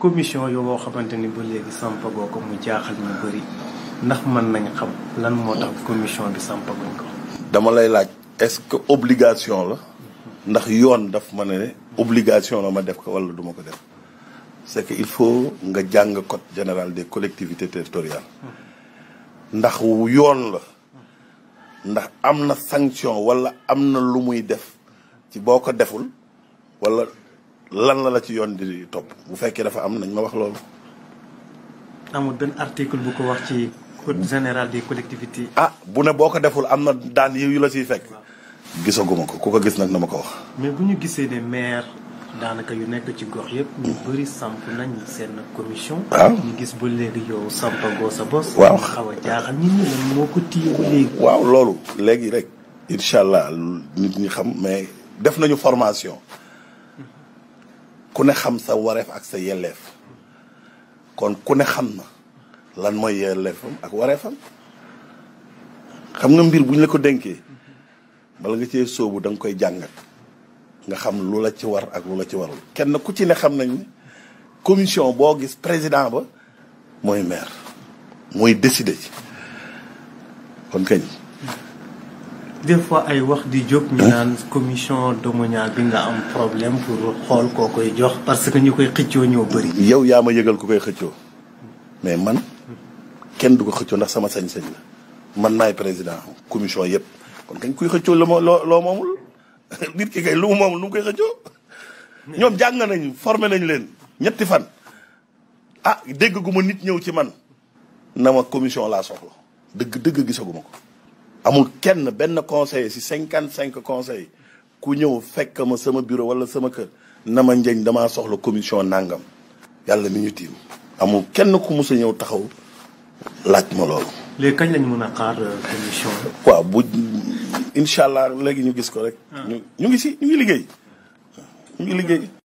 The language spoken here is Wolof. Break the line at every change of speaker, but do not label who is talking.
commission yoo boo xamante ni ba léegi sampagoo ko mu jaaxal ñu bëri ndax mën nañ xam lan moo tax commission bi sampaguñ ko.
dama lay laaj est-ce que obligation la ndax yoon daf ma ne obligation la ma def ko wala duma ko def c'est que il faut nga jàng code général des collectivités territoriales ndax yoon la ndax am na sanction wala am na lu muy def ci boo ko deful wala lan la ci yoon di topp bu fekkee dafa am nañ ma wax loolu.
amul benn article bu ko wax ci code général des collectivités.
bu ne boo ko deful am na daan yu la ciy fekk. gisaguma ko ku ko gis nag na ma ko wax.
mais bu ñu gisee ne maire daanaka yu nekk ci gox yëpp. ñu bëri samp nañ seen commission.
waaw
ñu gis ba léegi yow sampagoo sa bos.
waaw
xaw a jaaxal nit ñi lan moo ko téye ba léegi.
waaw loolu léegi rek incha allah nit ñi xam mais def nañu formation ku ne xam sa wareef ak sa yelleef kon ku ne xam na lan mooy yelleefam ak wareefam xam nga mbir bu ñu la ko dénkee. bala nga cee sóobu da nga koy jàngat nga xam lu la ci war ak lu la ci warul kenn ku ci ne xam nañ ne commission boo gis président ba mooy maire mooy décider ci kon kañ.
des fois ay wax di jóg ñu naan commission domaniale bi nga am problème pour xool koo koy jox parce que ñu koy xëccoo ñoo bëri.
yow yaa ma yëgal ku koy xëccoo mais man kenn du ko xëccoo ndax sama sañ-sañ la man maay président commission yëpp. kon kañ kuy xëccoo loo moomul nit ki kay lu mu moomul nu mu koy xëccoo ñoom jàng nañ formé nañ leen ñetti fan dégg gu ma nit ñëw ci man na ma commission laa soxla dëgg gisaguma ko amul kenn benn conseiller ci 55 conseils ku ñëw fekk ma sama bureau wala sama kër na ma njëñ damaa soxla commission nangam yàlla mi ñu tiim amul kenn ku mus a ñëw taxaw laaj ma loolu.
léegi kañ lañ mën a xaar commission bi.
waaw bu incha allah léegi ñu gis ko rek. ñu ngi liggéey.